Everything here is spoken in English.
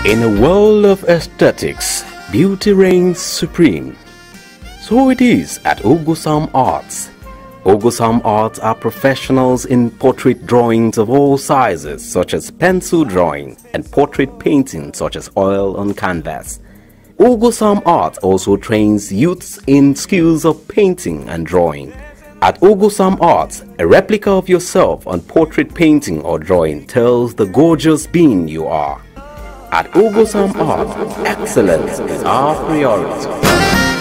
In a world of aesthetics, beauty reigns supreme. So it is at Ugwu Samuel Art. Ugwu Samuel Art are professionals in portrait drawings of all sizes, such as pencil drawing, and portrait painting, such as oil on canvas. Ugwu Samuel Art also trains youths in skills of painting and drawing. At Ugwu Samuel Art, a replica of yourself on portrait painting or drawing tells the gorgeous being you are. At Ugwu Samuel Art, excellence is our priority.